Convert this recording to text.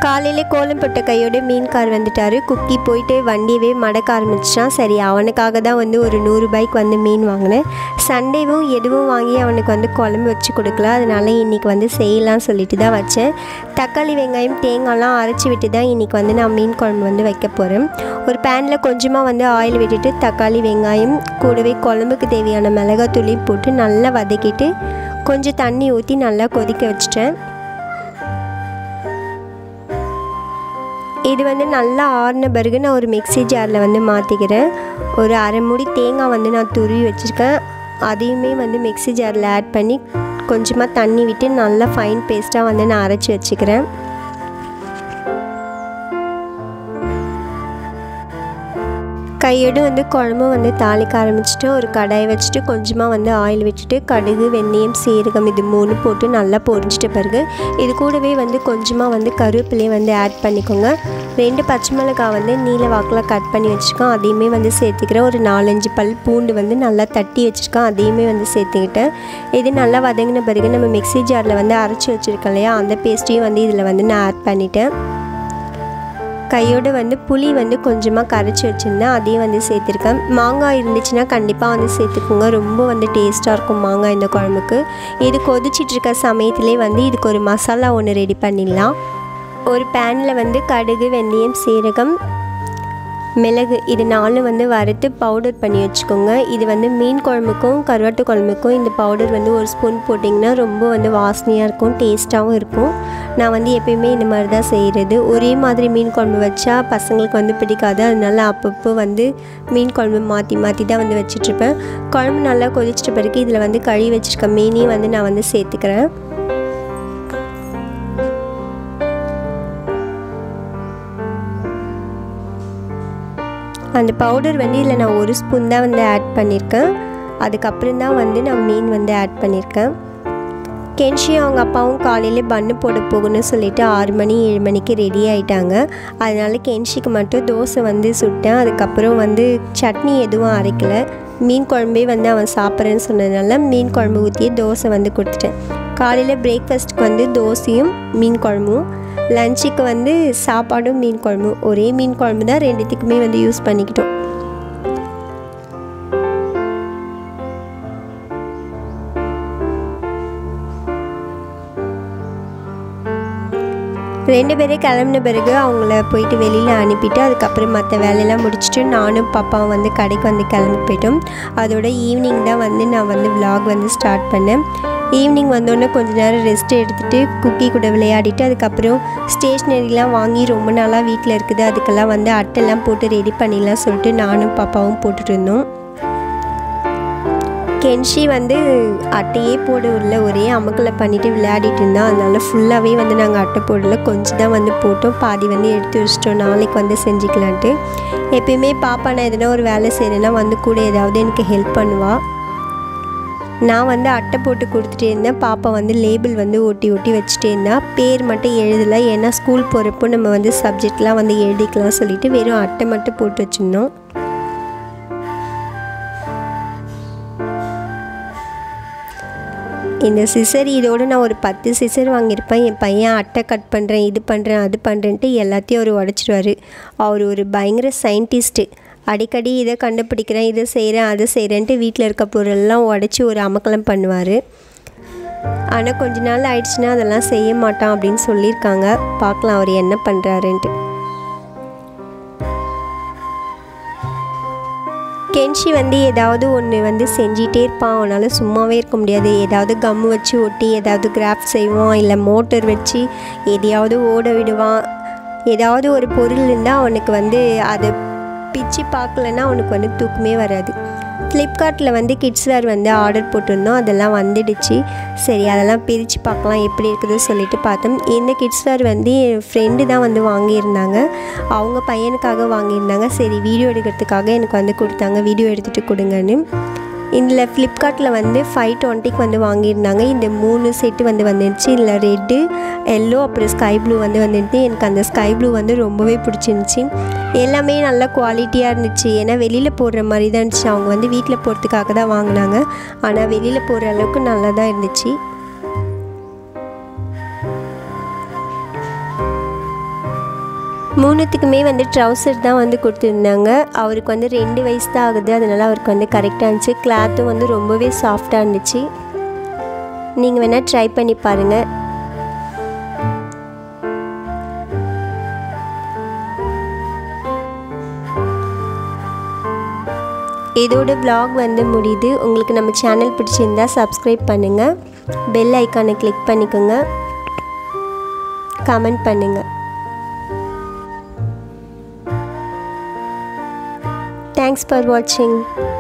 காலையில கோலம் போட்ட கையோட மீன்கார் வந்துட்டாரு. குக்கி போயிட்டு வண்டியவே மடக்க ஆரம்பிச்சிட்டான். சரி, அவனுக்காக தான் வந்து ஒரு 100 ரூபாய்க்கு வந்து மீன் வாங்கினேன். சண்டேவும் எதுவும் வாங்கி அவனுக்கு வந்து குழம்பு வச்சு கொடுக்கல. அதனால இன்றைக்கி வந்து செய்யலாம் சொல்லிட்டு தான் வச்சேன். தக்காளி வெங்காயம் தேங்காய்லாம் அரைச்சி விட்டு தான் இன்றைக்கி வந்து நான் மீன் குழம்பு வந்து வைக்க போகிறேன். ஒரு பேனில் கொஞ்சமாக வந்து ஆயில் விட்டுட்டு தக்காளி வெங்காயம் கூடவே குழம்புக்கு தேவையான மிளகாத்தூளையும் போட்டு நல்லா வதக்கிட்டு கொஞ்சம் தண்ணி ஊற்றி நல்லா கொதிக்க வச்சிட்டேன். இது வந்து நல்லா ஆறின பிறகு நான் ஒரு மிக்ஸி ஜாரில் வந்து மாற்றிக்கிறேன். ஒரு அரை மூடி தேங்காய் வந்து நான் துருவி வச்சுருக்கேன். அதையுமே வந்து மிக்ஸி ஜாரில் ஆட் பண்ணி கொஞ்சமாக தண்ணி விட்டு நல்லா ஃபைன் பேஸ்ட்டாக வந்து நான் அரைச்சி வச்சுக்கிறேன். கையோடு வந்து குழம்பு வந்து தாளிக்க ஆரம்பிச்சுட்டு ஒரு கடாயை வச்சுட்டு கொஞ்சமாக வந்து ஆயில் விட்டுட்டு கடுகு வெந்தயம் சீரகம் இது 3 போட்டு நல்லா பொரிஞ்சிட்ட பிறகு இது கூடவே வந்து கொஞ்சமாக வந்து கருவேப்பிலையை வந்து ஆட் பண்ணிக்கோங்க. 2 பச்சை மிளகாய் வந்து நீல வாக்கில் கட் பண்ணி வச்சுருக்கோம், அதையுமே வந்து சேர்த்துக்கிறேன். ஒரு 4-5 பல் பூண்டு வந்து நல்லா தட்டி வச்சுருக்கோம், அதையுமே வந்து சேர்த்துக்கிட்டேன். இது நல்லா வதங்கின பிறகு நம்ம மிக்ஸி ஜாரில் வந்து அரைச்சி வச்சுருக்கோம் இல்லையா, அந்த பேஸ்ட்டையும் வந்து இதில் வந்து நான் ஆட் பண்ணிட்டேன். கையோடு வந்து புளி வந்து கொஞ்சமாக கரைச்சி வச்சுருந்தேன், அதையும் வந்து சேர்த்துருக்கேன். மாங்காய் இருந்துச்சுன்னா கண்டிப்பாக வந்து சேர்த்துக்கோங்க, ரொம்ப வந்து டேஸ்ட்டாக இருக்கும் மாங்காய் இந்த குழம்புக்கு. இது கொதிச்சிட்ருக்க சமயத்திலே வந்து இதுக்கு ஒரு மசாலா ஒன்று ரெடி பண்ணிடலாம். ஒரு பேனில் வந்து கடுகு வெந்தயம் சீரகம் மிளகு இது 4 வந்து வறுத்து பவுடர் பண்ணி வச்சுக்கோங்க. இது வந்து மீன் குழம்புக்கும் கருவாட்டு குழம்புக்கும் இந்த பவுடர் வந்து 1 ஸ்பூன் போட்டிங்கன்னா ரொம்ப வந்து வாசனையாக இருக்கும், டேஸ்ட்டாகவும் இருக்கும். நான் வந்து எப்பயுமே இந்த மாதிரி தான் செய்கிறது. ஒரே மாதிரி மீன் குழம்பு வச்சா பசங்களுக்கு வந்து பிடிக்காது, அதனால அப்பப்போ வந்து மீன் குழம்பு மாற்றி மாற்றி தான் வந்து வச்சிட்ருப்பேன். குழம்பு நல்லா கொதிச்சிட்ட பிறகு இதில் வந்து கழுவி வச்சுருக்க மீனையும் வந்து நான் வந்து சேர்த்துக்கிறேன். அந்த பவுடர் வந்து இதில் நான் 1 ஸ்பூன் தான் வந்து ஆட் பண்ணியிருக்கேன். அதுக்கப்புறம் தான் வந்து நான் மீன் வந்து ஆட் பண்ணியிருக்கேன். கென்ஷி அவங்க அப்பாவும் காலையில் பன்னு போட போகணும்னு சொல்லிவிட்டு 6 மணி 7 மணிக்கு ரெடி ஆகிட்டாங்க. அதனால் கென்ஷிக்கு மட்டும் தோசை வந்து சுட்டேன். அதுக்கப்புறம் வந்து சட்னி எதுவும் அரைக்கலை. மீன் குழம்பே வந்து அவன் சாப்பிட்றேன்னு சொன்னதுனால மீன் குழம்பு ஊற்றியே தோசை வந்து கொடுத்துட்டேன். காலையில் பிரேக்ஃபாஸ்ட்டுக்கு வந்து தோசையும் மீன் குழம்பும், லஞ்சுக்கு வந்து சாப்பாடும் மீன் குழம்பும். ஒரே மீன் குழம்பு தான், 2த்துக்குமே வந்து யூஸ் பண்ணிக்கிட்டோம். ரெண்டு பேரும் கிளம்பின பிறகு அவங்கள போயிட்டு வெளியில் அனுப்பிட்டு அதுக்கப்புறம் மற்ற வேலையெல்லாம் முடிச்சுட்டு நானும் பாப்பாவும் வந்து கடைக்கு வந்து கிளம்பி போயிட்டோம். அதோட ஈவினிங் தான் வந்து நான் வந்து vlog வந்து ஸ்டார்ட் பண்ணேன். ஈவினிங் வந்தோடனே கொஞ்ச நேரம் ரெஸ்ட் எடுத்துகிட்டு குக்கி கூட விளையாடிட்டு அதுக்கப்புறம் ஸ்டேஷ்னரிலாம் வாங்கி ரொம்ப நாளாக வீட்டில் இருக்குது, அதுக்கெல்லாம் வந்து அட்டைலாம் போட்டு ரெடி பண்ணிடலாம் சொல்லிட்டு நானும் பாப்பாவும் போட்டுட்டு இருந்தோம். கென்ஷி வந்து அட்டையே போட உள்ள ஒரே அமுக்கில் பண்ணிவிட்டு விளையாடிட்டு இருந்தான். அதனால ஃபுல்லாகவே வந்து நாங்கள் அட்டை போடல, கொஞ்சம் தான் வந்து போட்டோம், பாதி வந்து எடுத்து வச்சிட்டோம், நாளைக்கு வந்து செஞ்சுக்கலான்ட்டு. எப்பயுமே பாப்பா நான் எதனா ஒரு வேலை செய்கிறேன்னா வந்து கூட ஏதாவது எனக்கு ஹெல்ப் பண்ணுவாள். நான் வந்து அட்டை போட்டு கொடுத்துட்டே இருந்தேன், பாப்பா வந்து லேபிள் வந்து ஒட்டி ஒட்டி வச்சுட்டே இருந்தால். பேர் மட்டும் எழுதலை, ஏன்னா ஸ்கூல் போகிறப்போ நம்ம வந்து சப்ஜெக்ட்லாம் வந்து எழுதிக்கலாம் சொல்லிவிட்டு வெறும் அட்டை மட்டும் போட்டு வச்சுருந்தோம். இந்த சிசர் இதோடு நான் ஒரு 10 சிசர் வாங்கியிருப்பேன். என் பையன் அட்டை கட் பண்ணுறேன், இது பண்ணுறேன், அது பண்ணுறேன்ட்டு எல்லாத்தையும் அவர் உடச்சிடுவார். அவர் ஒரு பயங்கர சயின்டிஸ்ட்டு. அடிக்கடி இதை கண்டுபிடிக்கிறேன், இதை செய்கிறேன், அதை செய்கிறேன்ட்டு வீட்டில் இருக்க பொருளெல்லாம் உடச்சி ஒரு அமக்கலம் பண்ணுவார். ஆனால் கொஞ்ச நாள் ஆயிடுச்சுன்னா அதெல்லாம் செய்ய மாட்டான் அப்படின்னு சொல்லியிருக்காங்க. பார்க்கலாம் அவர் என்ன பண்ணுறாருன்ட்டு. கென்ஷி வந்து ஏதாவது ஒன்று வந்து செஞ்சிகிட்டே இருப்பான், அவனால் சும்மாவே இருக்க முடியாது. ஏதாவது கம்மு வச்சு ஒட்டி ஏதாவது கிராஃப்ட் செய்வான், இல்லை மோட்டர் வச்சு எதையாவது ஓட விடுவான். ஏதாவது ஒரு பொருள் இருந்தால் அவனுக்கு வந்து அதை பிச்சு பார்க்கலன்னா அவனுக்கு வந்து தூக்கமே வராது. ஃப்ளிப்கார்ட்டில் வந்து கிட்ஸ் வேர் வந்து ஆர்டர் போட்டிருந்தோம், அதெல்லாம் வந்துடுச்சு. சரி அதெல்லாம் பிரித்து பார்க்கலாம் எப்படி இருக்குதுன்னு சொல்லிட்டு பார்த்தோம். இந்த கிட்ஸ் வேர் வந்து என் ஃப்ரெண்டு தான் வந்து வாங்கியிருந்தாங்க, அவங்க பையனுக்காக வாங்கியிருந்தாங்க. சரி வீடியோ எடுக்கிறதுக்காக எனக்கு வந்து கொடுத்தாங்க, வீடியோ எடுத்துகிட்டு கொடுங்கன்னு. இதில் ஃப்ளிப்கார்ட்டில் வந்து 520க்கு வந்து வாங்கியிருந்தாங்க. இந்த 3 செட்டு வந்து வந்துருந்துச்சு. இதில் ரெட்டு எல்லோ அப்புறம் ஸ்கை ப்ளூ வந்து வந்துருந்துச்சு. எனக்கு அந்த ஸ்கை ப்ளூ வந்து ரொம்பவே பிடிச்சிருந்துச்சி. எல்லாமே நல்ல குவாலிட்டியாக இருந்துச்சு, ஏன்னா வெளியில் போடுற மாதிரி தான் இருந்துச்சு. அவங்க வந்து வீட்டில் போடுறதுக்காக தான் வாங்கினாங்க, ஆனால் வெளியில் போடுற அளவுக்கு நல்லா தான் இருந்துச்சு. மூணுத்துக்குமே வந்து ட்ரௌசர் தான் வந்து கொடுத்துருந்தாங்க. அவருக்கு வந்து 2 வயசு தான் ஆகுது, அதனால் அவருக்கு வந்து கரெக்டாக இருந்துச்சு. கிளாத்தும் வந்து ரொம்பவே சாஃப்டாக இருந்துச்சு. நீங்கள் வேணால் ட்ரை பண்ணி பாருங்கள். இதோட vlog வந்து முடியுது. உங்களுக்கு நம்ம சேனல் பிடிச்சிருந்தா சப்ஸ்கிரைப் பண்ணுங்கள், பெல் ஐக்கானை கிளிக் பண்ணிக்கோங்க, கமெண்ட் பண்ணுங்கள். Thanks for watching.